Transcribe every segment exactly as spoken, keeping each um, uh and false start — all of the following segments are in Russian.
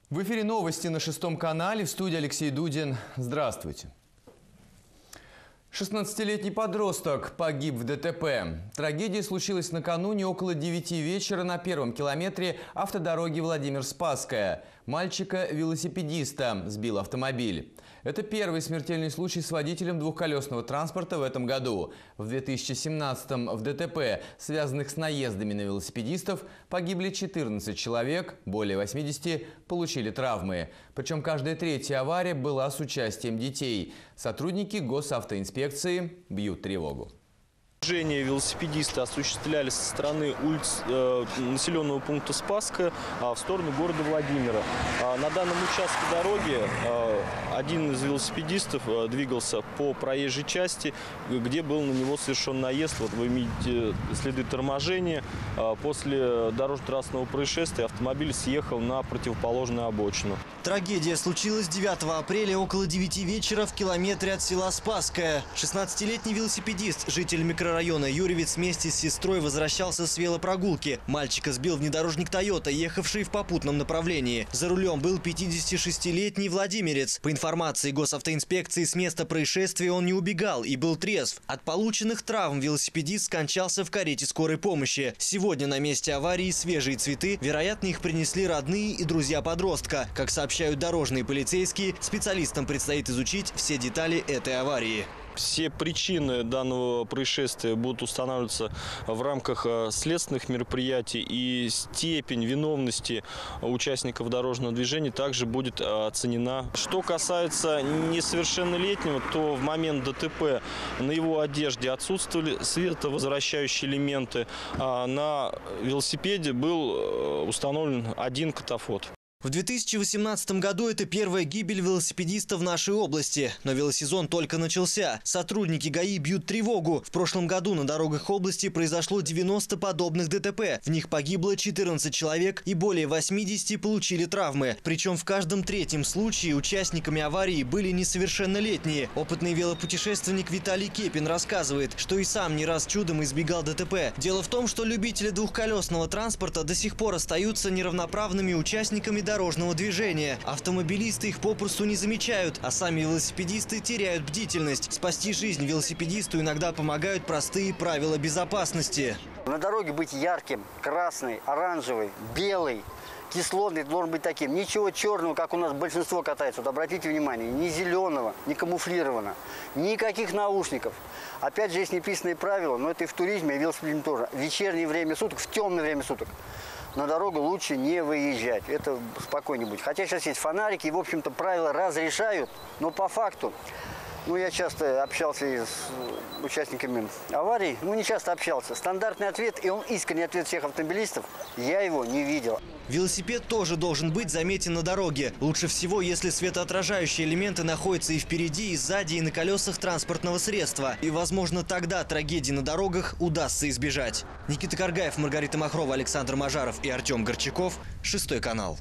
В эфире новости на шестом канале. В студии Алексей Дудин. Здравствуйте. шестнадцатилетний подросток погиб в ДТП. Трагедия случилась накануне около девяти вечера на первом километре автодороги Владимир-Спасская. Мальчика-велосипедиста сбил автомобиль. Это первый смертельный случай с водителем двухколесного транспорта в этом году. В две тысячи семнадцатом в ДТП, связанных с наездами на велосипедистов, погибли четырнадцать человек, более восьмидесяти получили травмы. Причем каждая третья авария была с участием детей. Сотрудники госавтоинспекции бьют тревогу. Движение велосипедисты осуществляли со стороны улиц э, населенного пункта Спасская э, в сторону города Владимира. Э, на данном участке дороги э, один из велосипедистов э, двигался по проезжей части, где был на него совершен наезд. Вот вы видите следы торможения. Э, после дорожно-трассового происшествия автомобиль съехал на противоположную обочину. Трагедия случилась девятого апреля около девяти вечера в километре от села Спасское. шестнадцатилетний велосипедист, житель микрорайона Юрьевец, вместе с сестрой возвращался с велопрогулки. Мальчика сбил внедорожник «Тойота», ехавший в попутном направлении. За рулем был пятидесятишестилетний владимирец. По информации госавтоинспекции, с места происшествия он не убегал и был трезв. От полученных травм велосипедист скончался в карете скорой помощи. Сегодня на месте аварии свежие цветы. Вероятно, их принесли родные и друзья подростка. Как сообщают дорожные полицейские, специалистам предстоит изучить все детали этой аварии. Все причины данного происшествия будут устанавливаться в рамках следственных мероприятий, и степень виновности участников дорожного движения также будет оценена. Что касается несовершеннолетнего, то в момент ДТП на его одежде отсутствовали световозвращающие элементы, а на велосипеде был установлен один катафот. В две тысячи восемнадцатом году это первая гибель велосипедиста в нашей области. Но велосезон только начался. Сотрудники ГАИ бьют тревогу. В прошлом году на дорогах области произошло девяносто подобных ДТП. В них погибло четырнадцать человек и более восьмидесяти получили травмы. Причем в каждом третьем случае участниками аварии были несовершеннолетние. Опытный велопутешественник Виталий Кепин рассказывает, что и сам не раз чудом избегал ДТП. Дело в том, что любители двухколесного транспорта до сих пор остаются неравноправными участниками дорожного движения. Автомобилисты их попросту не замечают, а сами велосипедисты теряют бдительность. Спасти жизнь велосипедисту иногда помогают простые правила безопасности. На дороге быть ярким, красный, оранжевый, белый, кислотный должен быть таким. Ничего черного, как у нас большинство катается. Вот обратите внимание, ни зеленого, ни камуфлированного, никаких наушников. Опять же, есть неписанные правила, но это и в туризме, и в велосипедизме тоже. В вечернее время суток, в темное время суток на дорогу лучше не выезжать. Это спокойнее будет. Хотя сейчас есть фонарики, и, в общем-то, правила разрешают, но по факту, ну, я часто общался с участниками аварий, ну, не часто общался. Стандартный ответ, и он искренний ответ всех автомобилистов, я его не видел. Велосипед тоже должен быть заметен на дороге. Лучше всего, если светоотражающие элементы находятся и впереди, и сзади, и на колесах транспортного средства. И, возможно, тогда трагедии на дорогах удастся избежать. Никита Каргаев, Маргарита Махрова, Александр Мажаров и Артем Горчаков. Шестой канал.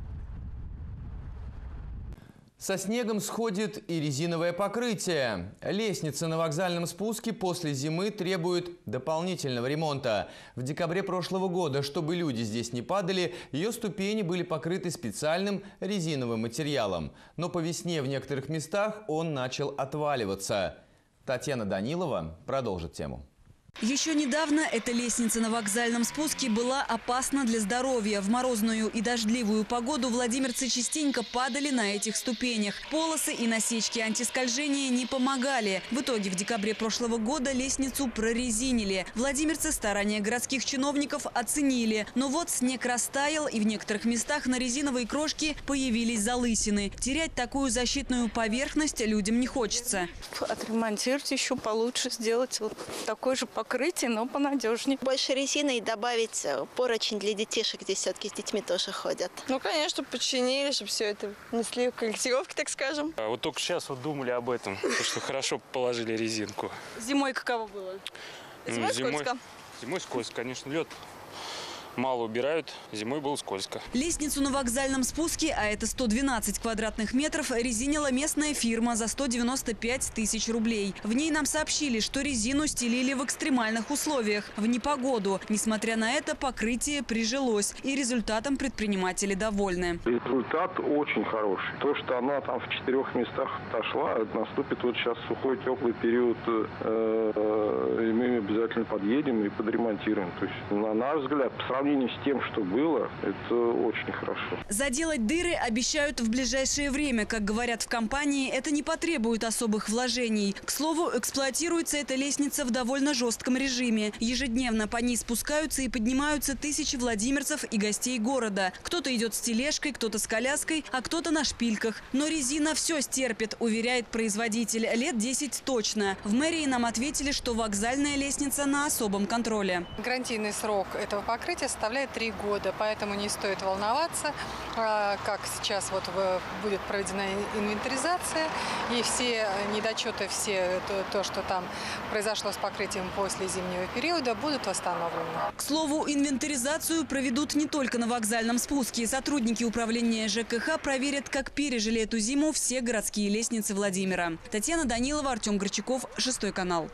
Со снегом сходит и резиновое покрытие. Лестница на вокзальном спуске после зимы требует дополнительного ремонта. В декабре прошлого года, чтобы люди здесь не падали, ее ступени были покрыты специальным резиновым материалом. Но по весне в некоторых местах он начал отваливаться. Татьяна Данилова продолжит тему. Еще недавно эта лестница на вокзальном спуске была опасна для здоровья. В морозную и дождливую погоду владимирцы частенько падали на этих ступенях. Полосы и насечки антискольжения не помогали. В итоге в декабре прошлого года лестницу прорезинили. Владимирцы старания городских чиновников оценили. Но вот снег растаял, и в некоторых местах на резиновой крошке появились залысины. Терять такую защитную поверхность людям не хочется. Отремонтировать еще получше, сделать вот такой же покрытие. Покрытие, но понадежнее. Больше резины и добавить поручень для детишек, здесь все-таки с детьми тоже ходят. Ну, конечно, починили, чтобы все это несли в корректировке, так скажем. А вот только сейчас вот думали об этом, что хорошо положили резинку. Зимой каково было? Зимой, зимой скользко? Зимой скользко, конечно, лед мало убирают, зимой было скользко. Лестницу на вокзальном спуске, а это сто двенадцать квадратных метров, резинила местная фирма за сто девяносто пять тысяч рублей. В ней нам сообщили, что резину стелили в экстремальных условиях, в непогоду. Несмотря на это, покрытие прижилось, и результатом предприниматели довольны. Результат очень хороший. То, что она там в четырех местах отошла, наступит вот сейчас сухой теплый период, э, и мы обязательно подъедем и подремонтируем. То есть, на наш взгляд, по сравнению с тем, что было, это очень хорошо. Заделать дыры обещают в ближайшее время. Как говорят в компании, это не потребует особых вложений. К слову, эксплуатируется эта лестница в довольно жестком режиме. Ежедневно по ней спускаются и поднимаются тысячи владимирцев и гостей города. Кто-то идет с тележкой, кто-то с коляской, а кто-то на шпильках. Но резина все стерпит, уверяет производитель. Лет десять точно. В мэрии нам ответили, что вокзальная лестница на особом контроле. Гарантийный срок этого покрытия составляет три года, поэтому не стоит волноваться, как сейчас вот будет проведена инвентаризация, и все недочеты, все то, то, что там произошло с покрытием после зимнего периода, будут восстановлены. К слову, инвентаризацию проведут не только на вокзальном спуске. Сотрудники управления ЖКХ проверят, как пережили эту зиму все городские лестницы Владимира. Татьяна Данилова, Артем Горчаков, Шестой канал.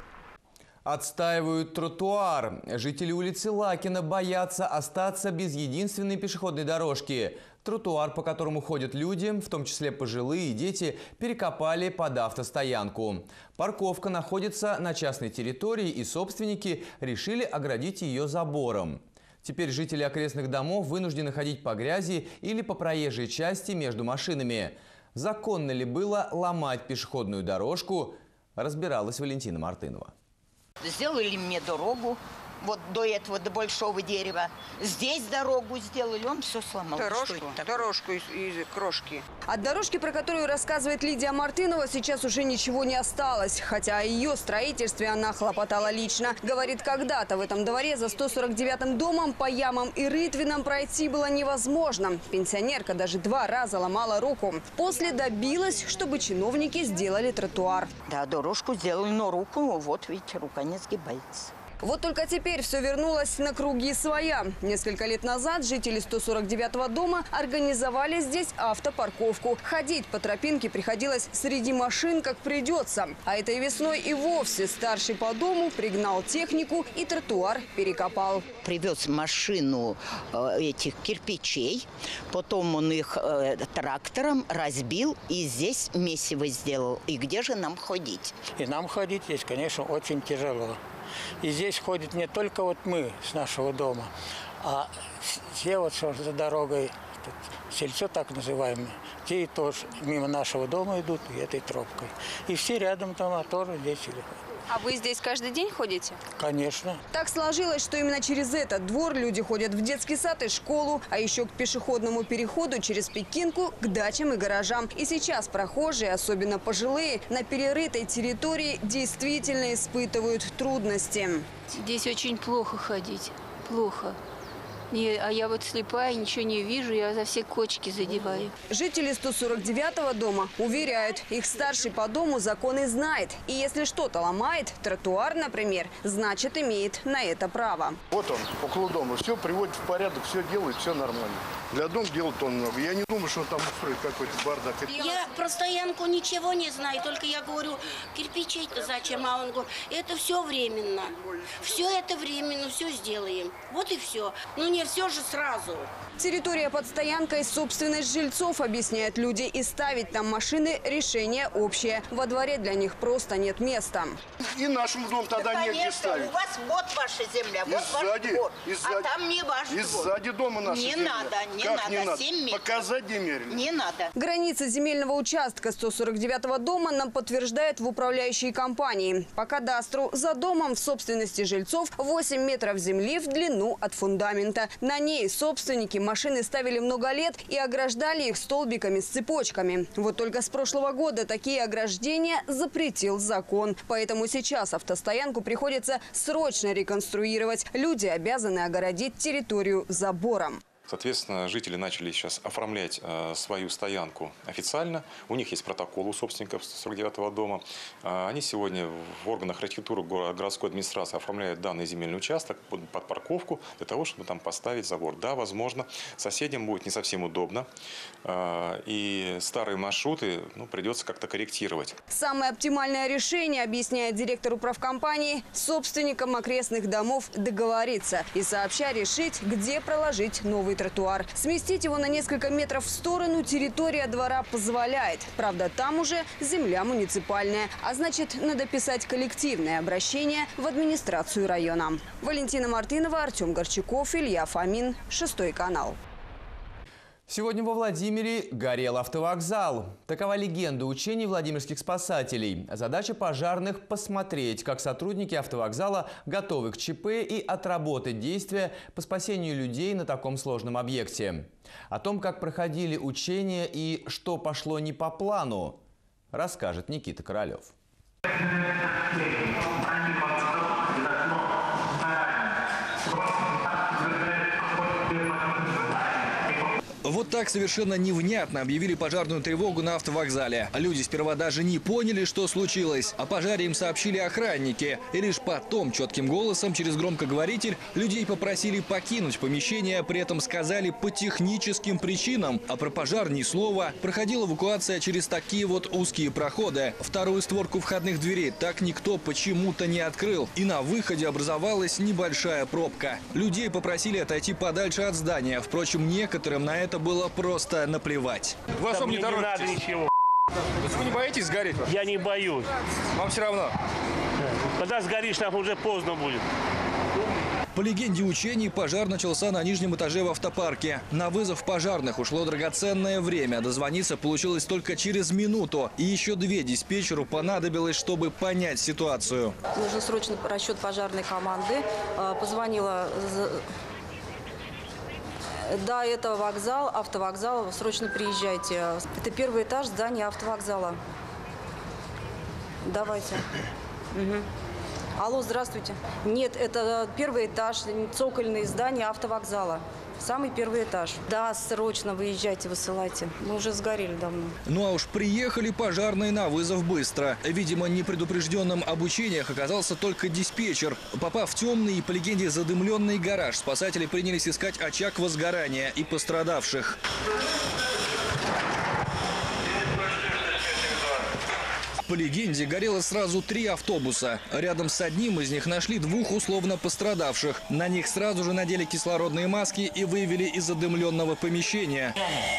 Отстаивают тротуар. Жители улицы Лакина боятся остаться без единственной пешеходной дорожки. Тротуар, по которому ходят люди, в том числе пожилые и дети, перекопали под автостоянку. Парковка находится на частной территории, и собственники решили оградить ее забором. Теперь жители окрестных домов вынуждены ходить по грязи или по проезжей части между машинами. Законно ли было ломать пешеходную дорожку, разбиралась Валентина Мартынова. Сделали мне дорогу, вот до этого, до большого дерева. Здесь дорогу сделали, он все сломал. Дорожку, дорожку из, из крошки. От дорожки, про которую рассказывает Лидия Мартынова, сейчас уже ничего не осталось. Хотя о ее строительстве она хлопотала лично. Говорит, когда-то в этом дворе за сто сорок девятым домом по ямам и рытвинам пройти было невозможно. Пенсионерка даже два раза ломала руку. После добилась, чтобы чиновники сделали тротуар. Да, дорожку сделали, но руку, вот видите, рука не сгибается. Вот только теперь все вернулось на круги своя. Несколько лет назад жители сто сорок девятого дома организовали здесь автопарковку. Ходить по тропинке приходилось среди машин, как придется. А этой весной и вовсе старший по дому пригнал технику и тротуар перекопал. Привез машину э, этих кирпичей, потом он их э, трактором разбил и здесь месиво сделал. И где же нам ходить? И нам ходить здесь, конечно, очень тяжело. И здесь ходит не только вот мы с нашего дома, а все вот что за дорогой, тут сельцо так называемое, те и тоже мимо нашего дома идут и этой тропкой. И все рядом дома тоже здесь ходят. А вы здесь каждый день ходите? Конечно. Так сложилось, что именно через этот двор люди ходят в детский сад и школу, а еще к пешеходному переходу через Пекинку, к дачам и гаражам. И сейчас прохожие, особенно пожилые, на перерытой территории действительно испытывают трудности. Здесь очень плохо ходить. Плохо. Не, а я вот слепая, ничего не вижу, я за все кочки задеваю. Жители сто сорок девятого дома уверяют, их старший по дому законы знает. И если что-то ломает, тротуар, например, значит, имеет на это право. Вот он, около дома, все приводит в порядок, все делает, все нормально. Для дома делает он много. Я не думаю, что он там устроит какой-то бардак. Я про стоянку ничего не знаю, только я говорю, кирпичей-то зачем? А он говорит, это все временно. Все это временно, все сделаем. Вот и все. Ну не все же сразу. Территория под стоянкой – собственность жильцов, объясняют люди. И ставить там машины – решение общее. Во дворе для них просто нет места. И нашему дому тогда да, негде ставить. У вас вот ваша земля, и вот сзади, ваш двор, и сзади, а там не ваш и двор. сзади дома наша не земля. Надо, не как надо, не надо? семь метров. Показать демерили. Не надо. Границы земельного участка сто сорок девятого дома нам подтверждают в управляющей компании. По кадастру за домом в собственности жильцов восемь метров земли в длину от фундамента. На ней собственники машины ставили много лет и ограждали их столбиками с цепочками. Вот только с прошлого года такие ограждения запретил закон. Поэтому сейчас автостоянку приходится срочно реконструировать. Люди обязаны огородить территорию забором. Соответственно, жители начали сейчас оформлять э, свою стоянку официально. У них есть протокол у собственников сорок девятого дома. Э, они сегодня в органах архитектуры городской администрации оформляют данный земельный участок под, под парковку для того, чтобы там поставить забор. Да, возможно, соседям будет не совсем удобно. Э, и старые маршруты ну, придется как-то корректировать. Самое оптимальное решение, объясняет директор управкомпании, собственникам окрестных домов договориться и сообща решить, где проложить новый тротуар. Сместить его на несколько метров в сторону территория двора позволяет. Правда, там уже земля муниципальная. А значит, надо писать коллективное обращение в администрацию района. Валентина Мартынова, Артем Горчаков, Илья Фомин, Шестой канал. Сегодня во Владимире горел автовокзал. Такова легенда учений владимирских спасателей. Задача пожарных – посмотреть, как сотрудники автовокзала готовы к ЧП и отработать действия по спасению людей на таком сложном объекте. О том, как проходили учения и что пошло не по плану, расскажет Никита Королев. Вот так совершенно невнятно объявили пожарную тревогу на автовокзале. Люди сперва даже не поняли, что случилось. О пожаре им сообщили охранники. И лишь потом четким голосом через громкоговоритель людей попросили покинуть помещение, при этом сказали по техническим причинам. А про пожар ни слова. Проходила эвакуация через такие вот узкие проходы. Вторую створку входных дверей так никто почему-то не открыл. И на выходе образовалась небольшая пробка. Людей попросили отойти подальше от здания. Впрочем, некоторым на это было просто наплевать. Вы особо не торопитесь? Не надо ничего. Вы не боитесь сгореть? Я не боюсь. Вам все равно? Когда сгоришь, там уже поздно будет. По легенде учений, пожар начался на нижнем этаже в автопарке. На вызов пожарных ушло драгоценное время. Дозвониться получилось только через минуту. И еще две диспетчеру понадобилось, чтобы понять ситуацию. Нужен срочный расчет пожарной команды. Позвонила... Да, это вокзал, автовокзал. Срочно приезжайте. Это первый этаж здания автовокзала. Давайте. Угу. Алло, здравствуйте. Нет, это первый этаж, цокольное здание автовокзала. Самый первый этаж. Да, срочно выезжайте, высылайте. Мы уже сгорели давно. Ну а уж приехали пожарные на вызов быстро. Видимо, непредупрежденным об учениях оказался только диспетчер. Попав в темный и, по легенде, задымленный гараж, спасатели принялись искать очаг возгорания и пострадавших. По легенде, горело сразу три автобуса. Рядом с одним из них нашли двух условно пострадавших. На них сразу же надели кислородные маски и вывели из задымленного помещения.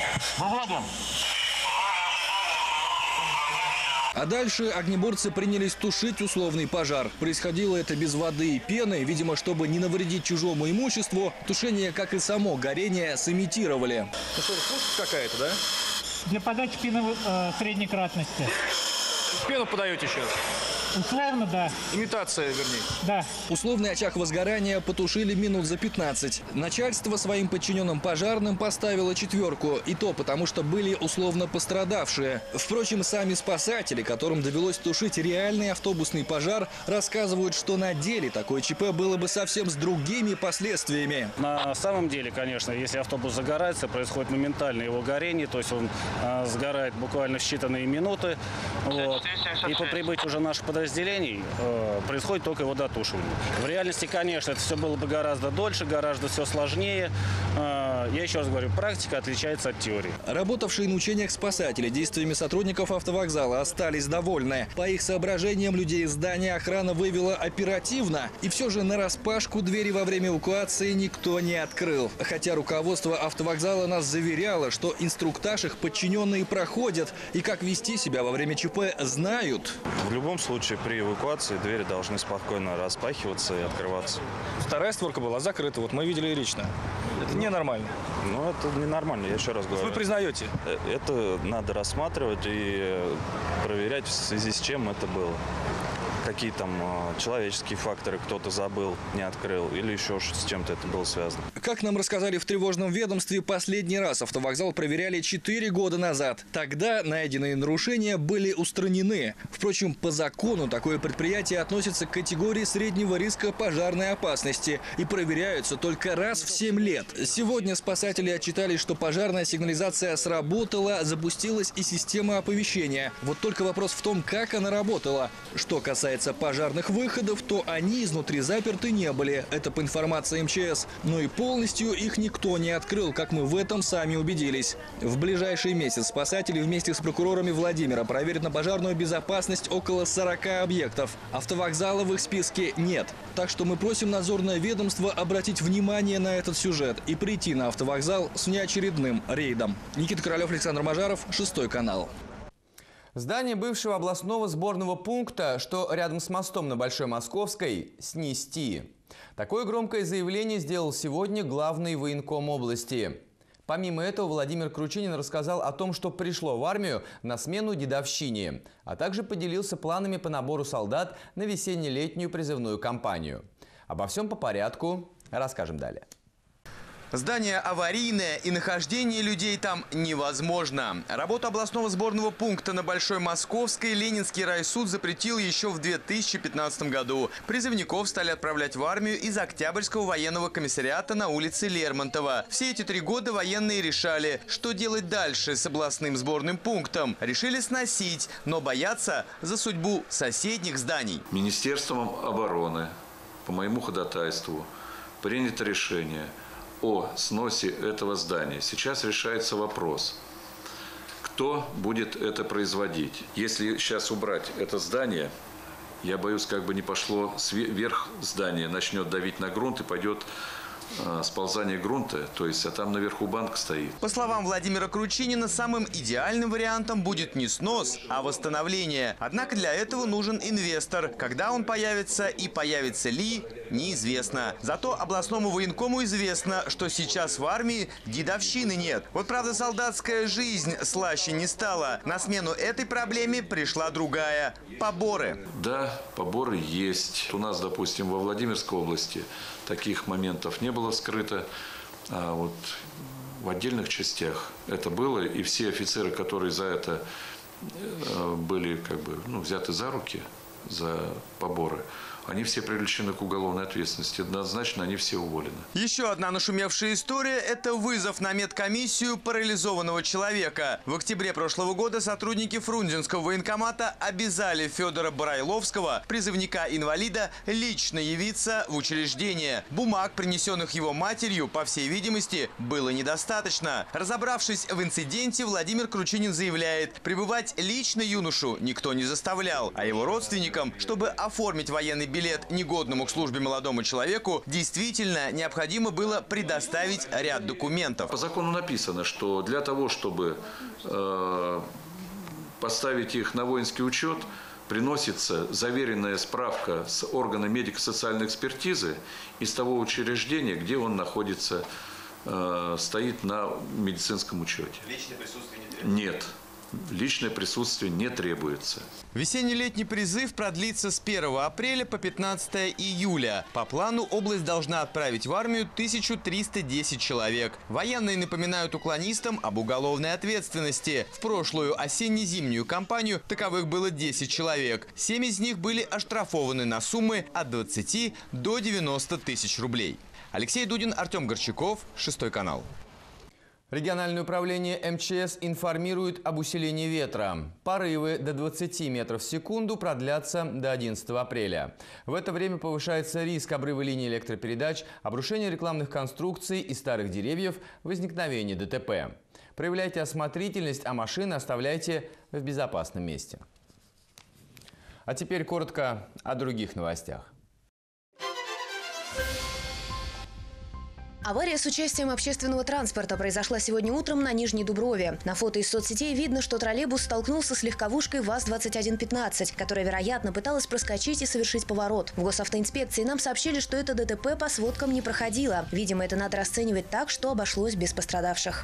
А дальше огнеборцы принялись тушить условный пожар. Происходило это без воды и пены. Видимо, чтобы не навредить чужому имуществу, тушение, как и само горение, сымитировали. Ну что, слушать какая-то, да? Для подачи пены э, средней кратности. Пену подаете сейчас? Условно, да. Имитация, вернее. Да. Условный очаг возгорания потушили минут за пятнадцать. Начальство своим подчиненным пожарным поставило четверку. И то потому, что были условно пострадавшие. Впрочем, сами спасатели, которым довелось тушить реальный автобусный пожар, рассказывают, что на деле такое ЧП было бы совсем с другими последствиями. На самом деле, конечно, если автобус загорается, происходит моментальное его горение. То есть он э, сгорает буквально в считанные минуты. Вот. И по прибытию уже наших подразделений подразделений э, происходит только его дотушивание. В реальности, конечно, это все было бы гораздо дольше, гораздо все сложнее. Э, я еще раз говорю, практика отличается от теории. Работавшие на учениях спасатели действиями сотрудников автовокзала остались довольны. По их соображениям, людей из здания охрана вывела оперативно. И все же нараспашку двери во время эвакуации никто не открыл. Хотя руководство автовокзала нас заверяло, что инструктаж их подчиненные проходят и как вести себя во время ЧП знают. В любом случае, при эвакуации двери должны спокойно распахиваться и открываться. Вторая створка была закрыта, вот мы видели лично. Это ненормально. Ну, это ненормально, я еще раз говорю. Вы признаете? Это надо рассматривать и проверять, в связи с чем это было. какие там человеческие факторы, кто-то забыл, не открыл или еще с чем-то это было связано. Как нам рассказали в тревожном ведомстве, последний раз автовокзал проверяли четыре года назад. Тогда найденные нарушения были устранены. Впрочем, по закону такое предприятие относится к категории среднего риска пожарной опасности и проверяются только раз в семь лет. Сегодня спасатели отчитались, что пожарная сигнализация сработала, запустилась и система оповещения. Вот только вопрос в том, как она работала. Что касается пожарных выходов, то они изнутри заперты не были. Это по информации эм че эс. Но и полностью их никто не открыл, как мы в этом сами убедились. В ближайший месяц спасатели вместе с прокурорами Владимира проверят на пожарную безопасность около сорока объектов. Автовокзала в их списке нет. Так что мы просим надзорное ведомство обратить внимание на этот сюжет и прийти на автовокзал с неочередным рейдом. Никита Королев, Александр Мажаров, шестой канал. Здание бывшего областного сборного пункта, что рядом с мостом на Большой Московской, снести. Такое громкое заявление сделал сегодня главный военком области. Помимо этого, Владимир Кручинин рассказал о том, что пришло в армию на смену дедовщине, а также поделился планами по набору солдат на весенне-летнюю призывную кампанию. Обо всем по порядку расскажем далее. Здание аварийное, и нахождение людей там невозможно. Работу областного сборного пункта на Большой Московской Ленинский райсуд запретил еще в две тысячи пятнадцатом году. Призывников стали отправлять в армию из Октябрьского военного комиссариата на улице Лермонтова. Все эти три года военные решали, что делать дальше с областным сборным пунктом. Решили сносить, но боятся за судьбу соседних зданий. Министерством обороны по моему ходатайству принято решение о сносе этого здания. Сейчас решается вопрос, кто будет это производить. Если сейчас убрать это здание, я боюсь, как бы не пошло вверх здание, начнет давить на грунт и пойдет сползание грунта, то есть, а там наверху банк стоит. По словам Владимира Кручинина, самым идеальным вариантом будет не снос, а восстановление. Однако для этого нужен инвестор. Когда он появится и появится ли, неизвестно. Зато областному военкому известно, что сейчас в армии дедовщины нет. Вот правда, солдатская жизнь слаще не стала. На смену этой проблеме пришла другая – поборы. Да, поборы есть. У нас, допустим, во Владимирской области таких моментов не было скрыто, а вот в отдельных частях это было, и все офицеры, которые за это были как бы, ну, взяты за руки, за поборы, они все привлечены к уголовной ответственности. Однозначно, они все уволены. Еще одна нашумевшая история – это вызов на медкомиссию парализованного человека. В октябре прошлого года сотрудники Фрунзенского военкомата обязали Федора Барайловского, призывника-инвалида, лично явиться в учреждение. Бумаг, принесенных его матерью, по всей видимости, было недостаточно. Разобравшись в инциденте, Владимир Кручинин заявляет, прибывать лично юношу никто не заставлял, а его родственникам, чтобы оформить военный билет негодному к службе молодому человеку, действительно необходимо было предоставить ряд документов. По закону написано, что для того, чтобы э, поставить их на воинский учет, приносится заверенная справка с органа медико-социальной экспертизы из того учреждения, где он находится, э, стоит на медицинском учете. Личное присутствие не требуется? Нет. Личное присутствие не требуется. Весенне-летний призыв продлится с первого апреля по пятнадцатое июля. По плану область должна отправить в армию тысячу триста десять человек. Военные напоминают уклонистам об уголовной ответственности. В прошлую осенне-зимнюю кампанию таковых было десять человек. семь из них были оштрафованы на суммы от двадцати до девяноста тысяч рублей. Алексей Дудин, Артем Горчаков, шестой канал. Региональное управление эм че эс информирует об усилении ветра. Порывы до двадцати метров в секунду продлятся до одиннадцатого апреля. В это время повышается риск обрыва линий электропередач, обрушения рекламных конструкций и старых деревьев, возникновения дэ тэ пэ. Проявляйте осмотрительность, а машины оставляйте в безопасном месте. А теперь коротко о других новостях. Авария с участием общественного транспорта произошла сегодня утром на Нижней Дуброве. На фото из соцсетей видно, что троллейбус столкнулся с легковушкой ВАЗ двадцать один пятнадцать, которая, вероятно, пыталась проскочить и совершить поворот. В госавтоинспекции нам сообщили, что это дэ тэ пэ по сводкам не проходило. Видимо, это надо расценивать так, что обошлось без пострадавших.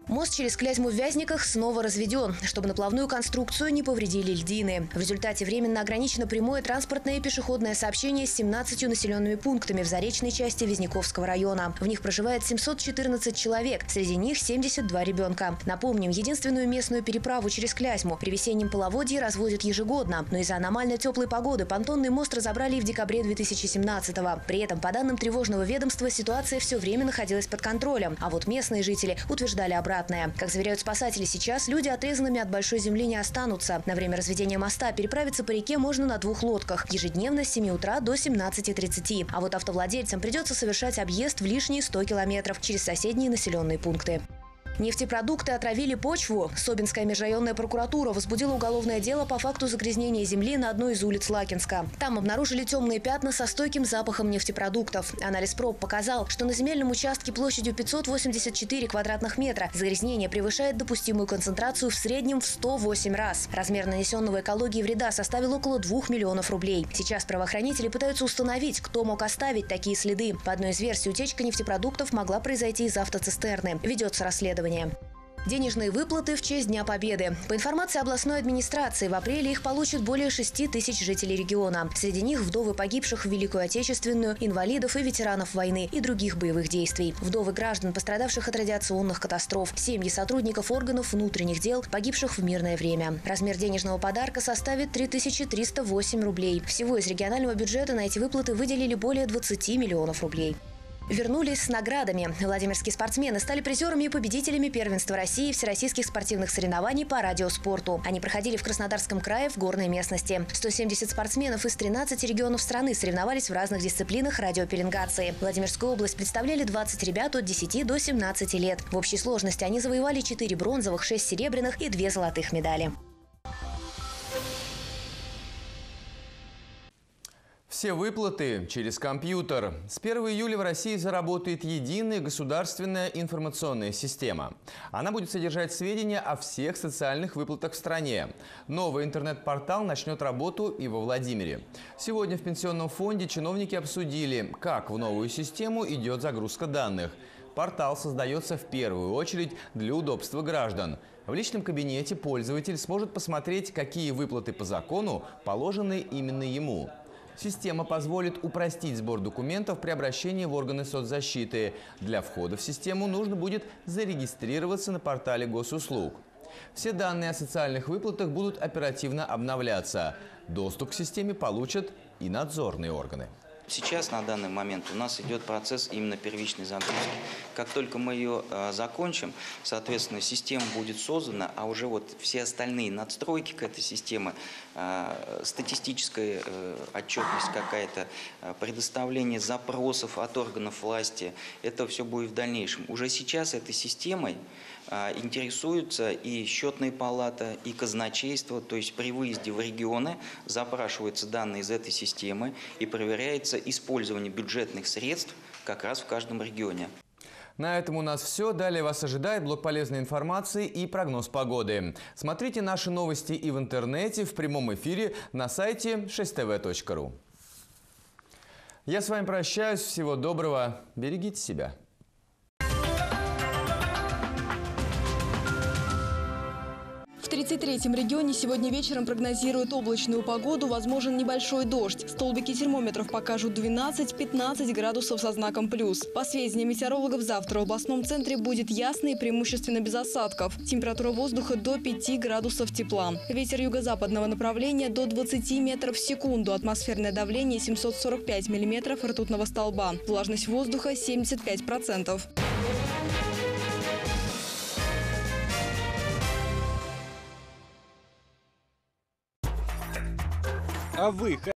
Мост через Клязьму в Вязниках снова разведен, чтобы наплавную конструкцию не повредили льдины. В результате временно ограничено прямое транспортное и пешеходное сообщение с семнадцатью населенными пунктами в заречной части Вязниковского района. В них проживает семьсот четырнадцать человек, среди них семьдесят два ребенка. Напомним, единственную местную переправу через Клязьму при весеннем половодье разводят ежегодно. Но из-за аномально теплой погоды понтонный мост разобрали и в декабре две тысячи семнадцатого. При этом, по данным тревожного ведомства, ситуация все время находилась под контролем. А вот местные жители утверждали обратное. Как заверяют спасатели, сейчас люди отрезанными от большой земли не останутся. На время разведения моста переправиться по реке можно на двух лодках. Ежедневно с семи утра до семнадцати тридцати. А вот автовладельцам придется совершать объезд в лишние сто километров через соседние населенные пункты. Нефтепродукты отравили почву. Собинская межрайонная прокуратура возбудила уголовное дело по факту загрязнения земли на одной из улиц Лакинска. Там обнаружили темные пятна со стойким запахом нефтепродуктов. Анализ проб показал, что на земельном участке площадью пятьсот восемьдесят четыре квадратных метра загрязнение превышает допустимую концентрацию в среднем в сто восемь раз. Размер нанесенного экологии вреда составил около двух миллионов рублей. Сейчас правоохранители пытаются установить, кто мог оставить такие следы. По одной из версий, утечка нефтепродуктов могла произойти из автоцистерны. Ведется расследование. Денежные выплаты в честь Дня Победы. По информации областной администрации, в апреле их получат более шести тысяч жителей региона. Среди них вдовы погибших в Великую Отечественную, инвалидов и ветеранов войны и других боевых действий. Вдовы граждан, пострадавших от радиационных катастроф. Семьи сотрудников органов внутренних дел, погибших в мирное время. Размер денежного подарка составит три тысячи триста восемь рублей. Всего из регионального бюджета на эти выплаты выделили более двадцати миллионов рублей. Вернулись с наградами. Владимирские спортсмены стали призерами и победителями первенства России и всероссийских спортивных соревнований по радиоспорту. Они проходили в Краснодарском крае в горной местности. сто семьдесят спортсменов из тринадцати регионов страны соревновались в разных дисциплинах радиопеленгации. Владимирскую область представляли двадцать ребят от десяти до семнадцати лет. В общей сложности они завоевали четыре бронзовых, шесть серебряных и две золотых медали. Все выплаты через компьютер. С первого июля в России заработает единая государственная информационная система. Она будет содержать сведения о всех социальных выплатах в стране. Новый интернет-портал начнет работу и во Владимире. Сегодня в Пенсионном фонде чиновники обсудили, как в новую систему идет загрузка данных. Портал создается в первую очередь для удобства граждан. В личном кабинете пользователь сможет посмотреть, какие выплаты по закону положены именно ему. Система позволит упростить сбор документов при обращении в органы соцзащиты. Для входа в систему нужно будет зарегистрироваться на портале госуслуг. Все данные о социальных выплатах будут оперативно обновляться. Доступ к системе получат и надзорные органы. Сейчас, на данный момент, у нас идет процесс именно первичной загрузки. Как только мы ее э, закончим, соответственно, система будет создана, а уже вот все остальные надстройки к этой системе, э, статистическая э, отчетность какая-то, э, предоставление запросов от органов власти, это все будет в дальнейшем. Уже сейчас этой системой э, интересуются и счетная палата, и казначейство, то есть при выезде в регионы запрашиваются данные из этой системы и проверяется использование бюджетных средств как раз в каждом регионе. На этом у нас все. Далее вас ожидает блок полезной информации и прогноз погоды. Смотрите наши новости и в интернете, в прямом эфире на сайте шесть тэ вэ точка ру. Я с вами прощаюсь. Всего доброго. Берегите себя. В тридцать третьем регионе сегодня вечером прогнозируют облачную погоду, возможен небольшой дождь. Столбики термометров покажут двенадцать-пятнадцать градусов со знаком плюс. По сведениям метеорологов, завтра в областном центре будет ясно и преимущественно без осадков. Температура воздуха до пяти градусов тепла. Ветер юго-западного направления до двадцати метров в секунду. Атмосферное давление семьсот сорок пять миллиметров ртутного столба. Влажность воздуха семьдесят пять процентов. А вы